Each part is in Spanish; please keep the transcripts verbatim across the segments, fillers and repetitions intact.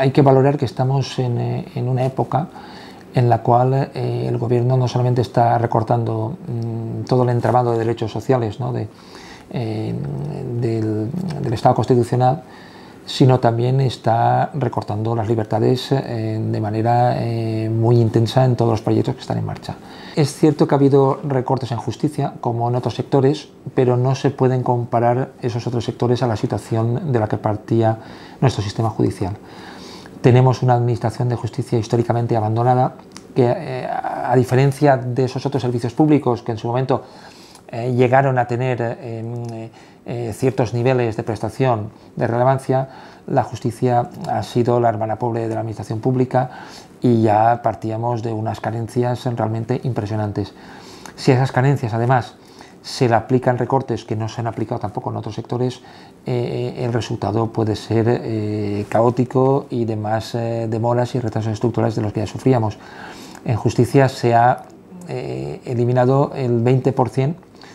Hay que valorar que estamos en, en una época en la cual eh, el gobierno no solamente está recortando mmm, todo el entramado de derechos sociales, ¿no? de, eh, del, del Estado constitucional, sino también está recortando las libertades eh, de manera eh, muy intensa en todos los proyectos que están en marcha. Es cierto que ha habido recortes en justicia, como en otros sectores, pero no se pueden comparar esos otros sectores a la situación de la que partía nuestro sistema judicial. Tenemos una administración de justicia históricamente abandonada, que eh, a diferencia de esos otros servicios públicos que en su momento eh, llegaron a tener eh, eh, ciertos niveles de prestación de relevancia, la justicia ha sido la hermana pobre de la administración pública y ya partíamos de unas carencias realmente impresionantes. Si a esas carencias además se le aplican recortes que no se han aplicado tampoco en otros sectores, eh, el resultado puede ser eh, caótico y de más eh, demoras y retrasos estructurales de los que ya sufríamos. En justicia se ha eh, eliminado el veinte por ciento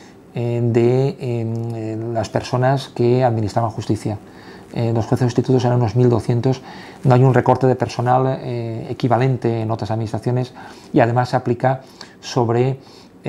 de eh, las personas que administraban justicia. Eh, los jueces sustitutos eran unos mil doscientos, no hay un recorte de personal eh, equivalente en otras administraciones y además se aplica sobre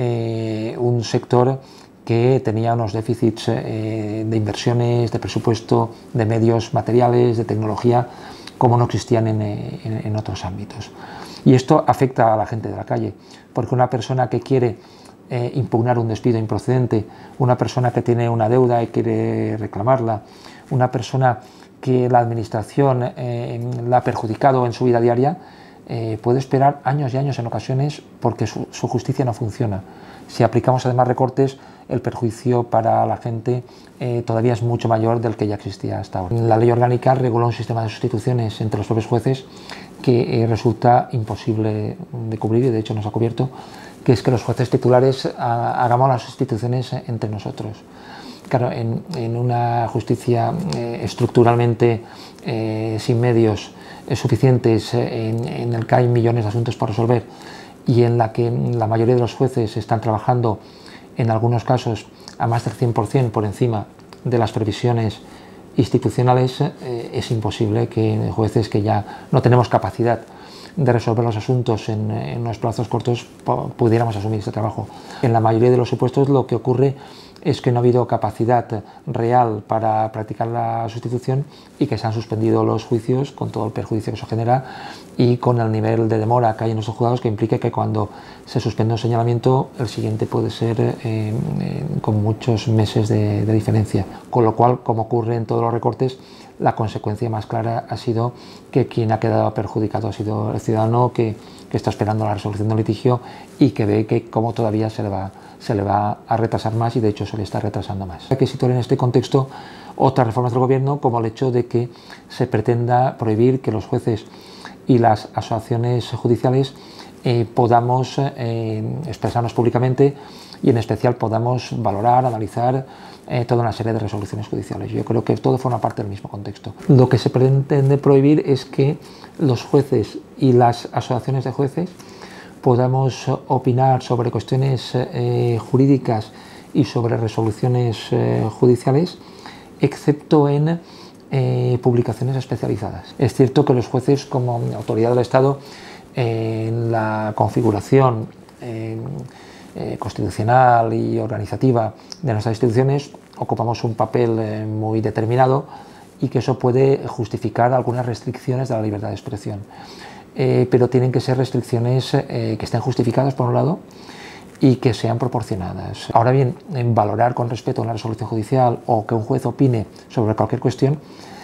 eh, un sector que tenía unos déficits eh, de inversiones, de presupuesto, de medios materiales, de tecnología, como no existían en, en, en otros ámbitos. Y esto afecta a la gente de la calle, porque una persona que quiere eh, impugnar un despido improcedente, una persona que tiene una deuda y quiere reclamarla, una persona que la administración eh, la ha perjudicado en su vida diaria, eh, puede esperar años y años en ocasiones porque su, su justicia no funciona. Si aplicamos además recortes, el perjuicio para la gente eh, todavía es mucho mayor del que ya existía hasta ahora. La ley orgánica reguló un sistema de sustituciones entre los propios jueces que eh, resulta imposible de cubrir y de hecho nos ha cubierto, que es que los jueces titulares a, hagamos las sustituciones entre nosotros. Claro, en, en una justicia eh, estructuralmente eh, sin medios eh, suficientes, eh, en, en el que hay millones de asuntos por resolver y en la que la mayoría de los jueces están trabajando en algunos casos a más del cien por cien por encima de las previsiones institucionales, eh, es imposible que jueces que ya no tenemos capacidad de resolver los asuntos en, en unos plazos cortos pudiéramos asumir este trabajo. En la mayoría de los supuestos lo que ocurre es que no ha habido capacidad real para practicar la sustitución y que se han suspendido los juicios con todo el perjuicio que eso genera y con el nivel de demora que hay en nuestros juzgados, que implica que cuando se suspende un señalamiento el siguiente puede ser eh, eh, con muchos meses de, de diferencia. Con lo cual, como ocurre en todos los recortes, la consecuencia más clara ha sido que quien ha quedado perjudicado ha sido el ciudadano que, que está esperando la resolución del litigio y que ve que como todavía se le va se le va a retrasar más y de hecho se le está retrasando más. Hay que situar en este contexto otras reformas del gobierno, como el hecho de que se pretenda prohibir que los jueces y las asociaciones judiciales eh, podamos eh, expresarnos públicamente y en especial podamos valorar, analizar eh, toda una serie de resoluciones judiciales. Yo creo que todo forma parte del mismo contexto. Lo que se pretende prohibir es que los jueces y las asociaciones de jueces podamos opinar sobre cuestiones eh, jurídicas y sobre resoluciones eh, judiciales, excepto en eh, publicaciones especializadas. Es cierto que los jueces, como autoridad del Estado, eh, en la configuración eh, eh, constitucional y organizativa de nuestras instituciones, ocupamos un papel eh, muy determinado y que eso puede justificar algunas restricciones de la libertad de expresión. Eh, pero tienen que ser restricciones eh, que estén justificadas por un lado y que sean proporcionadas. Ahora bien, en valorar con respeto una resolución judicial o que un juez opine sobre cualquier cuestión,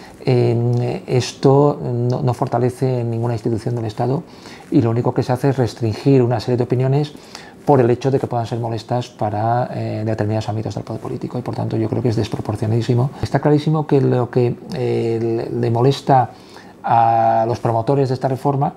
eh, esto no, no fortalece ninguna institución del Estado y lo único que se hace es restringir una serie de opiniones por el hecho de que puedan ser molestas para eh, determinados ámbitos del poder político y por tanto yo creo que es desproporcionadísimo. Está clarísimo que lo que eh, le molesta a los promotores de esta reforma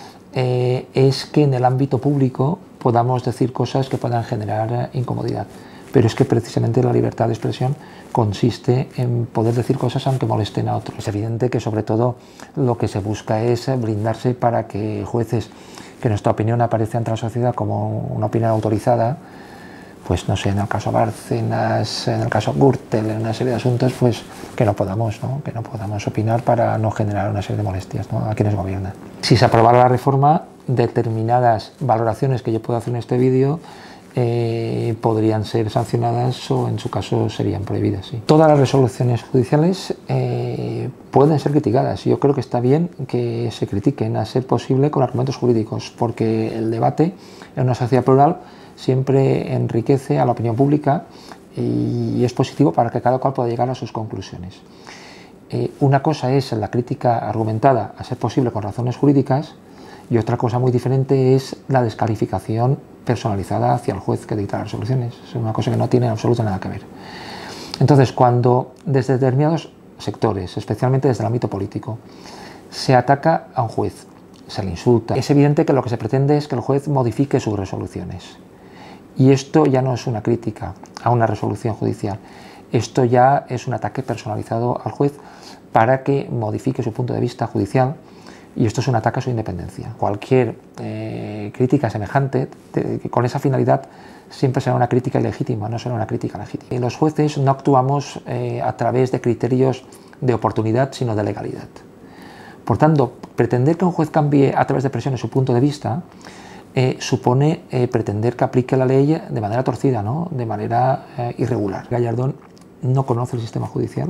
eh, es que en el ámbito público podamos decir cosas que puedan generar incomodidad, pero es que precisamente la libertad de expresión consiste en poder decir cosas aunque molesten a otros. Es evidente que sobre todo lo que se busca es blindarse para que jueces, que en nuestra opinión aparece ante la sociedad como una opinión autorizada, pues no sé, en el caso Bárcenas, en el caso Gürtel, en una serie de asuntos, pues que no podamos, ¿no? que no podamos opinar para no generar una serie de molestias, ¿no? a quienes gobiernan. Si se aprobara la reforma, determinadas valoraciones que yo puedo hacer en este vídeo eh, podrían ser sancionadas o en su caso serían prohibidas. ¿sí? Todas las resoluciones judiciales eh, pueden ser criticadas. Yo creo que está bien que se critiquen, a ser posible con argumentos jurídicos, porque el debate en una sociedad plural siempre enriquece a la opinión pública y es positivo para que cada cual pueda llegar a sus conclusiones. Eh, una cosa es la crítica argumentada, a ser posible con razones jurídicas, y otra cosa muy diferente es la descalificación personalizada hacia el juez que dicta las resoluciones. Es una cosa que no tiene absolutamente nada que ver. Entonces, cuando desde determinados sectores, especialmente desde el ámbito político, se ataca a un juez, se le insulta, es evidente que lo que se pretende es que el juez modifique sus resoluciones. Y esto ya no es una crítica a una resolución judicial, esto ya es un ataque personalizado al juez para que modifique su punto de vista judicial, y esto es un ataque a su independencia. Cualquier eh, crítica semejante, te, con esa finalidad, siempre será una crítica ilegítima, no será una crítica legítima. Y los jueces no actuamos eh, a través de criterios de oportunidad, sino de legalidad. Por tanto, pretender que un juez cambie a través de presiones su punto de vista Eh, supone eh, pretender que aplique la ley de manera torcida, ¿no? de manera eh, irregular. Gallardón no conoce el sistema judicial,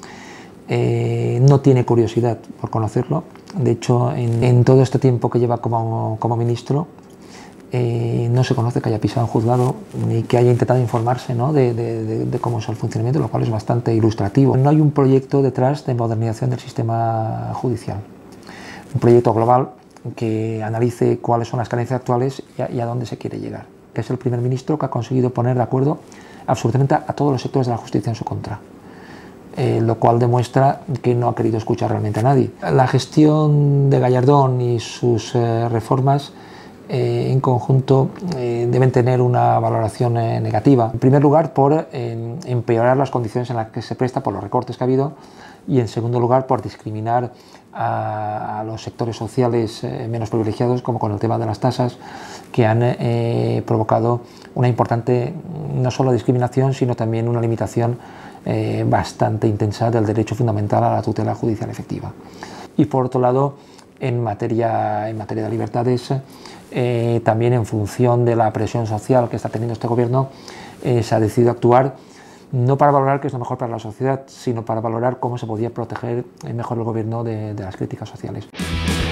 eh, no tiene curiosidad por conocerlo. De hecho, en, en todo este tiempo que lleva como, como ministro, eh, no se conoce que haya pisado un juzgado ni que haya intentado informarse, ¿no? de, de, de, de cómo es el funcionamiento, lo cual es bastante ilustrativo. No hay un proyecto detrás de modernización del sistema judicial, un proyecto global que analice cuáles son las carencias actuales y a, y a dónde se quiere llegar. Que es el primer ministro que ha conseguido poner de acuerdo absolutamente a todos los sectores de la justicia en su contra, eh, lo cual demuestra que no ha querido escuchar realmente a nadie. La gestión de Gallardón y sus eh, reformas eh, en conjunto eh, deben tener una valoración eh, negativa. En primer lugar, por eh, empeorar las condiciones en las que se presta por los recortes que ha habido, y en segundo lugar por discriminar a, a los sectores sociales eh, menos privilegiados, como con el tema de las tasas, que han eh, provocado una importante no solo discriminación, sino también una limitación eh, bastante intensa del derecho fundamental a la tutela judicial efectiva. Y por otro lado, en materia, en materia de libertades, eh, también en función de la presión social que está teniendo este gobierno, eh, se ha decidido actuar no para valorar qué es lo mejor para la sociedad, sino para valorar cómo se podía proteger mejor el gobierno de, de las críticas sociales.